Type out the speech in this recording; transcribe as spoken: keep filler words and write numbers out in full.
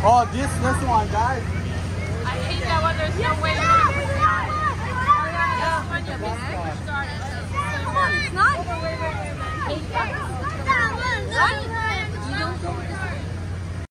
Oh, this this one, guys. I hate that one. There's no way you're going to put it on. Yeah, on your bag. Start it. Come on, it's not. Wait, wait, wait, wait. That one.